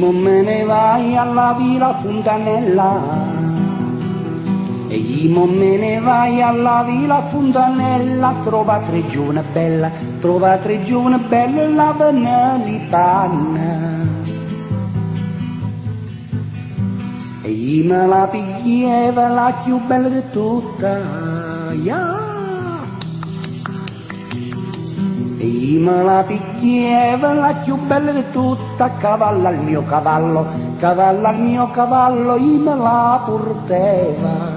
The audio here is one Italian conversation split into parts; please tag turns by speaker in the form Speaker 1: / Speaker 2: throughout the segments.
Speaker 1: mo me ne vai alla Villa Fontanella, e mo me ne vai alla Villa Fontanella, trova tre giovane bella, trova tre giovane belle la Vanellitana. E me la piglieva la più bella di tutta, yeah. E me la piglieva la più bella di tutta, cavallo al mio cavallo, cavallo al mio cavallo, e me la porteva.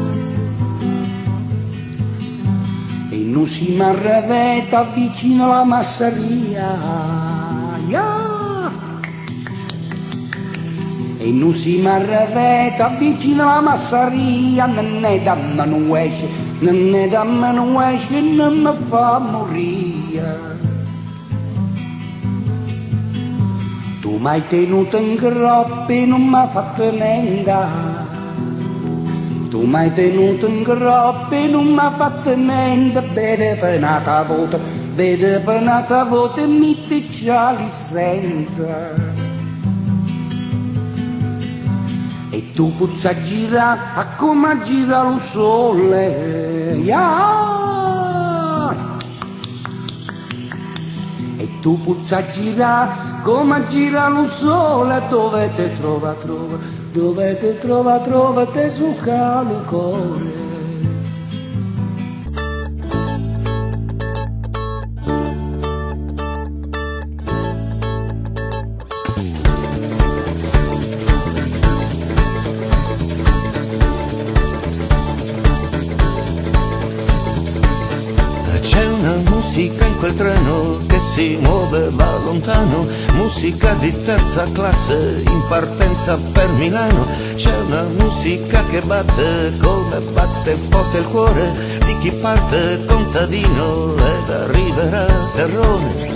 Speaker 1: E non si m'arreveta vicino alla masseria, yeah. E non si m'arreveta vicino alla masseria, non ne damma non esce, non ne damma non esce, non mi fa morire. Tu m'hai tenuto in groppa e non m'ha fatto niente, tu m'hai tenuto in groppa e non m'ha fatto niente, vede per un'altra volta, vede per un'altra volta, mettici la licenza. E tu puzza gira a come gira lo sole, yeah. E tu puzza gira come gira lo sole, dove te trova, trova, dove te trova, trova, te succa il cuore.
Speaker 2: C'è una musica in quel treno che si muove, va lontano, musica di terza classe in partenza per Milano. C'è una musica che batte come batte forte il cuore di chi parte contadino ed arriverà a Terrone.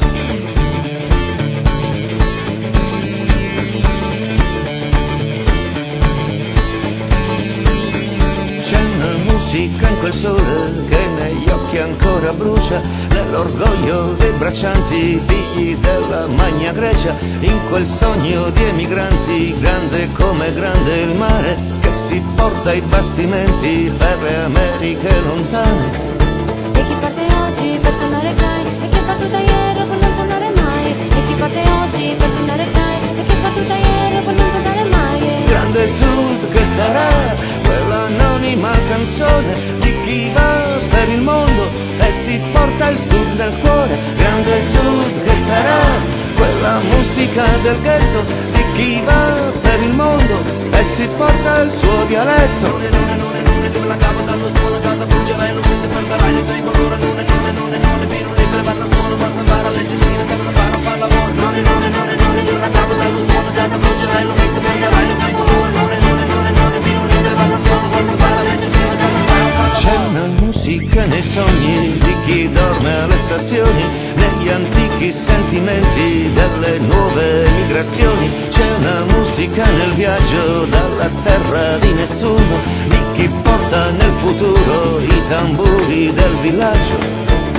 Speaker 2: Musica in quel sole che negli occhi ancora brucia, nell'orgoglio dei braccianti figli della Magna Grecia, in quel sogno di emigranti grande come grande il mare che si porta i bastimenti per le Americhe lontane.
Speaker 3: E chi parte oggi per tornare kai, e chi è partito ieri per non tornare mai, e chi parte oggi per tornare kai, e chi è partito ieri per non tornare mai.
Speaker 2: Grande Sud che sarà quell'anonima canzone di chi va per il mondo e si porta il sud nel cuore. Grande Sud che sarà quella musica del ghetto di chi va per il mondo e si porta il suo dialetto.
Speaker 4: Che me la cavo dallo suono, cada pungerai, non mi si perderai, non tengo l'ora, non, piruli, per vanno a scuola, vanno a fare a legge spina, che me la fanno a fare lavoro. Non, che me la cavo dallo suono, cada pungerai, non mi si perderai, non tengo l'ora, non, piruli, per vanno a scuola, vanno a fare a legge spina, che me la fanno a fare lavoro.
Speaker 2: C'è una musica nei sogni di chi dorme alle stazioni, negli antichi sentimenti delle nuove migrazioni. C'è una musica nel viaggio dalla terra di nessuno, di chi porta nel futuro i tamburi del villaggio.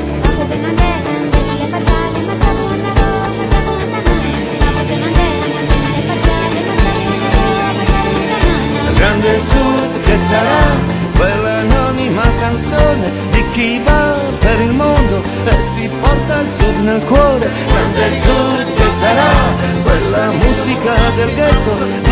Speaker 2: Grande Sud che sarà quell'anonima canzone di chi va per il mondo e si porta il sud nel cuore. Grande Sud che sarà quella musica del ghetto